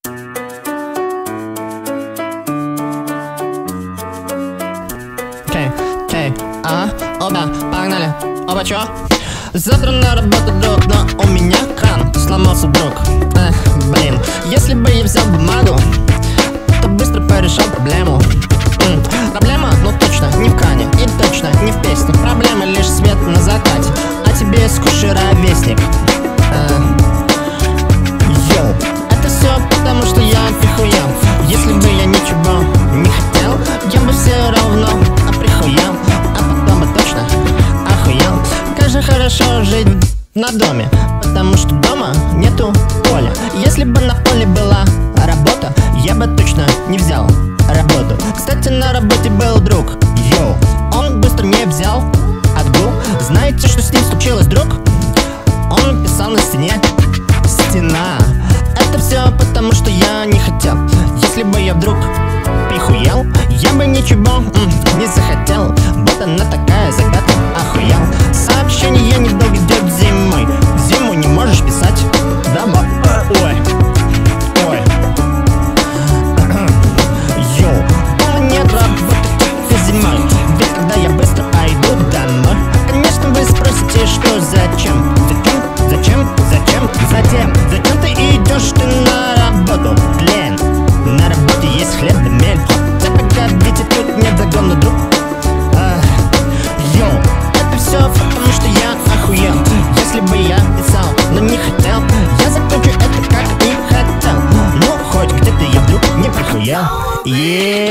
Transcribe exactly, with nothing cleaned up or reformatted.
Окей, окей, ага, оба, погнали. Оба, чё? Завтра на работу, друг, но у меня кран сломался, друг. Эх, блин, если бы я взял бумагу, то быстро порешал проблему. М, Проблема, ну точно, не в кране и точно не в песне. Проблема лишь свет на закате, а тебе скучный ровесник. Э, Йоу, это все потому, что я прихуял. Если бы я ничего не хотел, я бы все равно прихуял, а потом бы точно охуел. Как же хорошо жить на доме, потому что дома нету поля. Если бы на поле была работа, я бы точно не взял работу. Кстати, на работе был друг, йоу, он быстро не взял отгул. Знаете, что с ним случилось, друг? Он писал на стене: стена. Это все потому, что я не хотел. Если бы я вдруг прихуел, я бы ничего м, не захотел. Вот она такая загадка, охуел. Сообщение недолго идет зимой. Зиму не можешь писать, да, ба? Ой, ой. Йоу, дома нет работы, как зимой. Ведь когда я быстро пойду домой, конечно вы спросите, что зачем? Зачем? Зачем? Зачем? Затем, зачем ты идешь ты на работу? Блин, на работе есть хлеб да мель. Да погодите, тут нет загона, друг. А, Йоу, это все потому, что я охуел. Если бы я писал, но не хотел, я закончу это как и хотел. Ну, хоть где-то я вдруг не прихуел. Yeah.